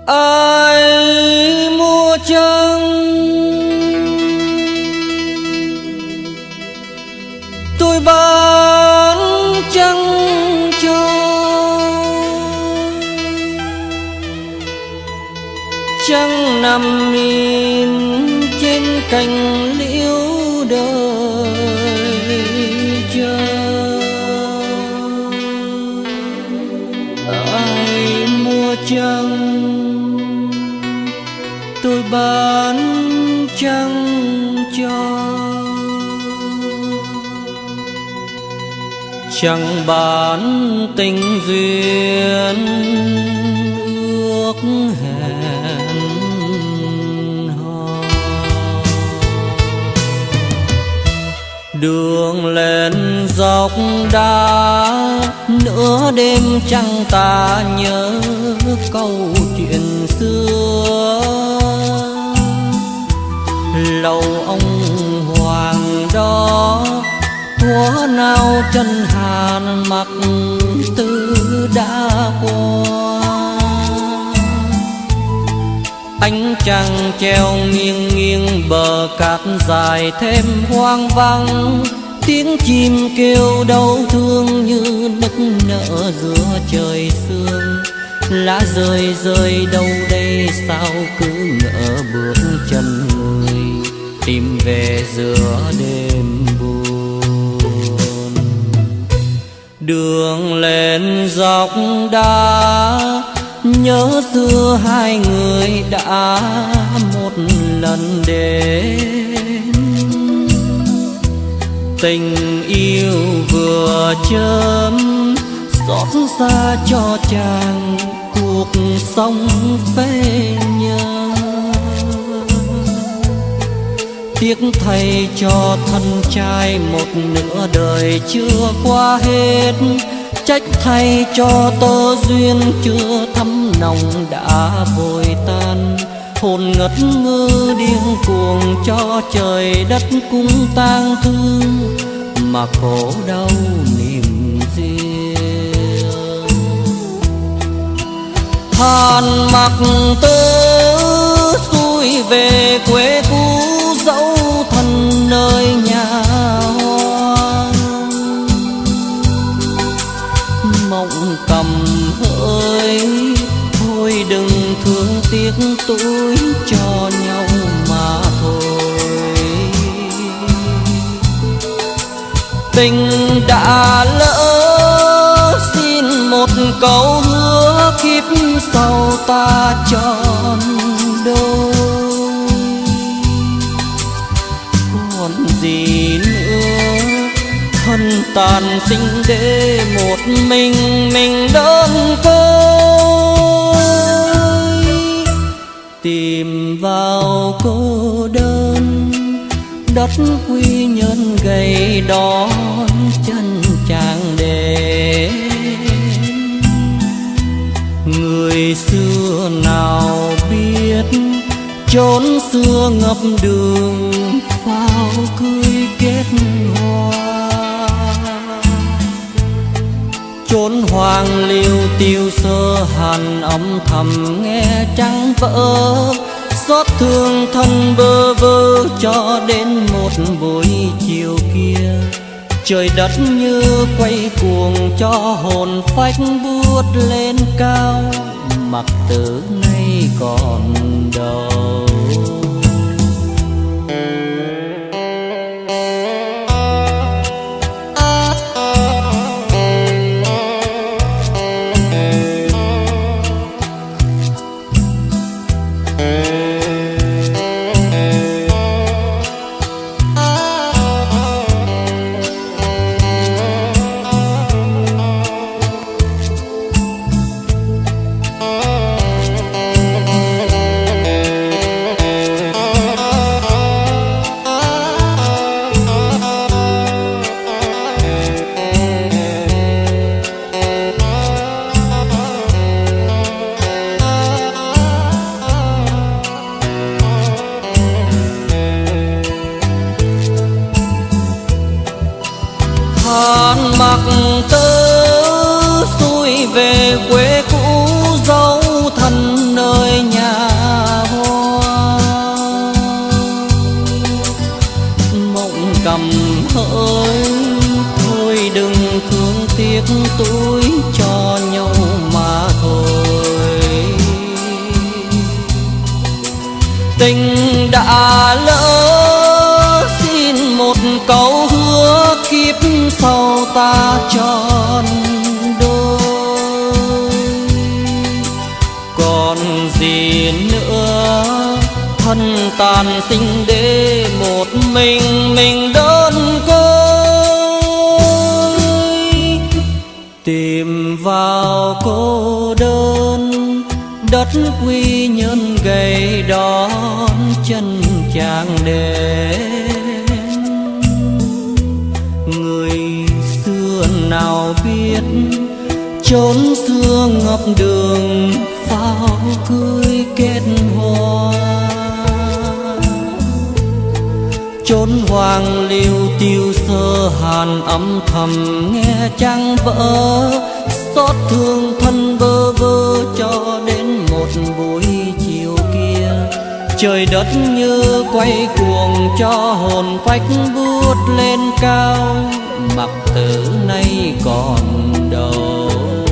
ai mua trăng tôi bán trăng cho, trăng nằm in trên cành liễu đời chờ. Ai mua trăng tôi bán trăng cho, chẳng bán tình duyên ước hẹn hò. Đường lên dốc đá nửa đêm trăng ta nhớ câu chuyện xưa. Lâu ông hoàng đó thuở nào chân hàn mặc tư đã qua. Ánh trăng treo nghiêng nghiêng bờ cát dài thêm hoang vắng. Tiếng chim kêu đau thương như nức nở giữa trời sương. Lá rơi rơi đâu đây sao cứ ngỡ bước chân người tìm về giữa đêm buồn. Đường lên dốc đá nhớ xưa hai người đã một lần đến. Tình yêu vừa chớm xót xa cho chàng cuộc sống phê nhơ. Tiếc thay cho thân trai một nửa đời chưa qua hết. Trách thay cho tơ duyên chưa thắm nồng đã vội tan. Hồn ngất ngơ điên cuồng cho trời đất cũng tang thương. Mà khổ đau niềm riêng. Than mặc tơ xuôi về quê cũ dẫu thân nơi nhà hoang. Mộng cầm hỡi thôi đừng thương tiếc tuổi cho nhau mà thôi. Tình đã lỡ xin một câu hứa kiếp sau ta tròn đôi. Còn gì nữa thân tàn sinh để một mình đơn côi. Tìm vào cô đơn đất quy nhân gầy đón chân chàng đến. Người xưa nào biết chốn xưa ngập đường pháo cưới kết hoa. Chốn hoàng liêu tiêu sơ hàn âm thầm nghe trăng vỡ. Xót thương thân bơ vơ cho đến một buổi chiều kia. Trời đất như quay cuồng cho hồn phách buốt lên cao. Mặc từ nay còn đâu. tuổi cho nhau mà thôi. Tình đã lỡ xin một câu hứa kiếp sau ta tròn đôi. Còn gì nữa thân tàn sinh để một mình đơn côi. Tìm vào cô đơn đất quy nhân gầy đón chân chàng đến. Người xưa nào biết chốn xưa ngập đường pháo cưới kết hoa. Chốn hoàng liêu tiêu sơ hàn âm thầm nghe trăng vỡ. Xót thương thân bơ vơ cho đến một buổi chiều kia. Trời đất như quay cuồng cho hồn phách vút lên cao. Mặc tử nay còn đâu.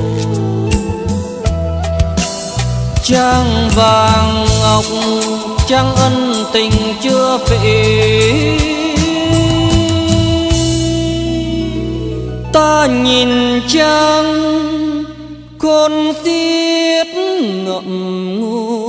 Trăng vàng ngọc trăng ân tình chưa phỉ. Ta nhìn trăng con xiết ngậm ngùi.